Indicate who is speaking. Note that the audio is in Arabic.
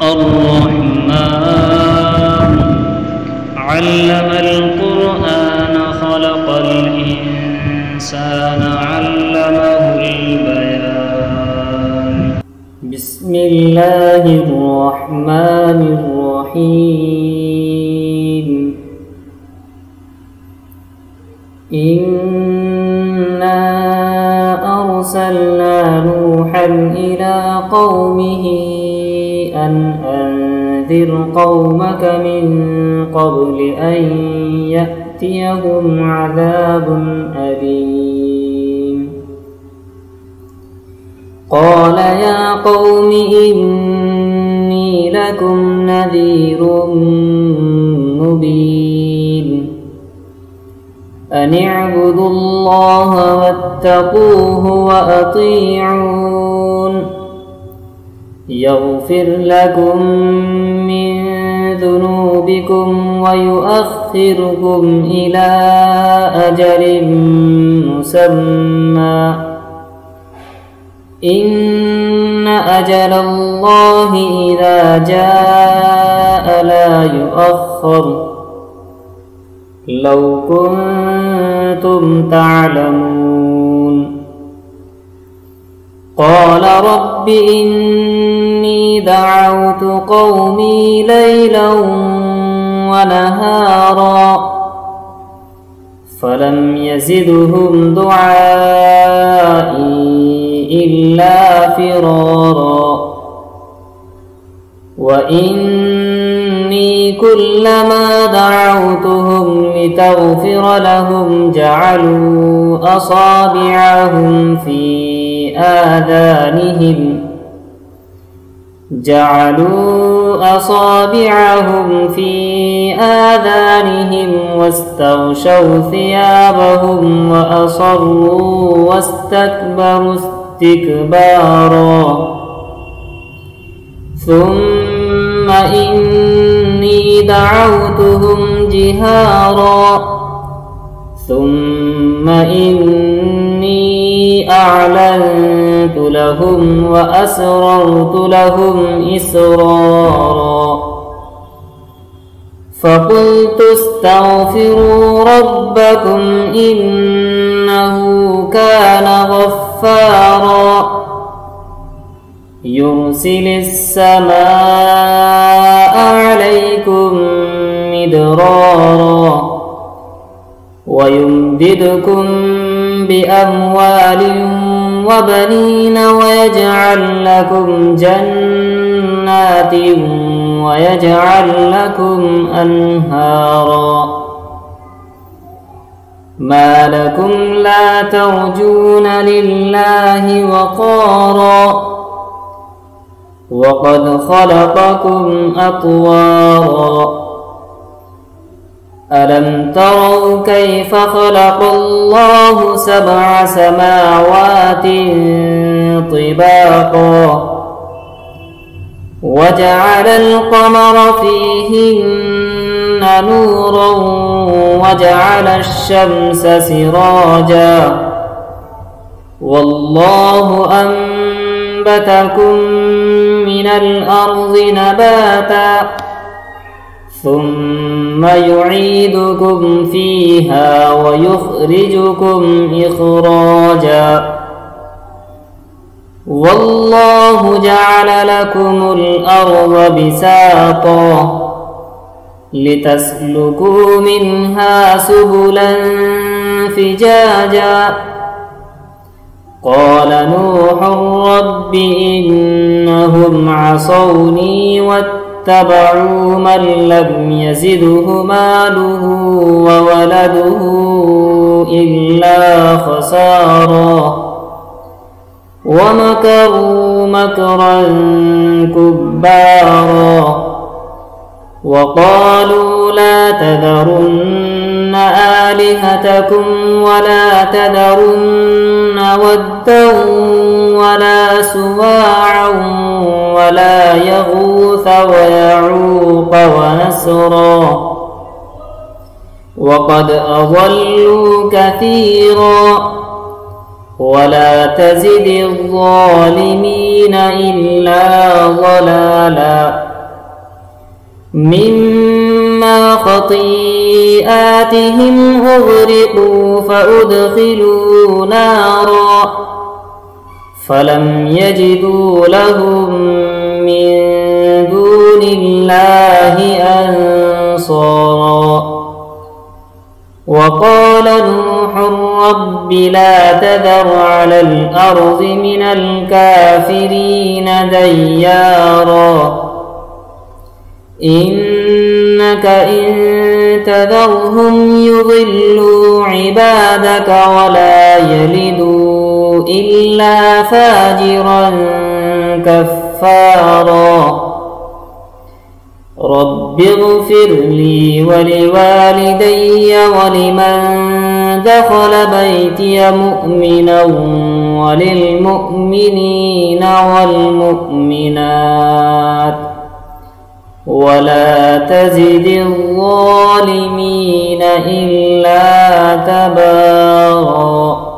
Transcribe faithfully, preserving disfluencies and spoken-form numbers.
Speaker 1: الرحمن علم القرآن خلق الإنسان علمه البيان.
Speaker 2: بسم الله الرحمن الرحيم. إنا أرسلنا نوحا إلى قومه أن أنذر قومك من قبل أن يأتيهم عذاب أليم. قال يا قوم إني لكم نذير مبين. أن اعبدوا الله واتقوه وأطيعون. يغفر لكم من ذنوبكم ويؤخركم إلى أجل مسمى. إن أجل الله إذا جاء لا يؤخر لو كنتم تعلمون. قال رب إني دعوت قومي ليلا ونهارا فلم يزدهم دعائي إلا فرارا. وإني كلما دعوتهم لتغفر لهم جعلوا أصابعهم في آذانهم جعلوا أصابعهم في آذانهم واستغشوا ثيابهم وأصروا واستكبروا استكبارا. ثم إني دعوتهم جهارا ثم إني أعلنت لهم وأسررت لهم إسرارا. فقلت استغفروا ربكم إنه كان غفارا. يرسل السماء عليكم مدرارا ويمددكم بأموال وبنين ويجعل لكم جنات ويجعل لكم أنهارا. ما لكم لا ترجون لله وقارا وقد خلقكم أطوارا. ألم تروا كيف خلق الله سبع سماوات طباقا وجعل القمر فيهن نورا وجعل الشمس سراجا والله أنبتكم من الأرض نباتا ثم يعيدكم فيها ويخرجكم إخراجا. والله جعل لكم الأرض بساطا لتسلكوا منها سبلا فجاجا. قال نوح رب إنهم عصوني اتبعوا من لم يزده ماله وولده إلا خسارا ومكروا مكرا كبارا. وقالوا لا تذرن آلهتكم ولا تذرن ودا ولا سواعا ولا يغوث ويعوق ونسرا وقد أضلوا كثيرا ولا تزد الظالمين إلا ضلالا. مما خطيئاتهم أغرقوا فأدخلوا نارا فلم يجدوا لهم من دون الله أنصارا. وقال نوح رب لا تذر على الأرض من الكافرين ديارا إنك إن تذرهم يضلوا عبادك ولا يلدوا إلا فاجرا كفارا. رب اغفر لي ولوالدي ولمن دخل بيتي مؤمنا وللمؤمنين والمؤمنات ولا تزد الظالمين إلا تبارا.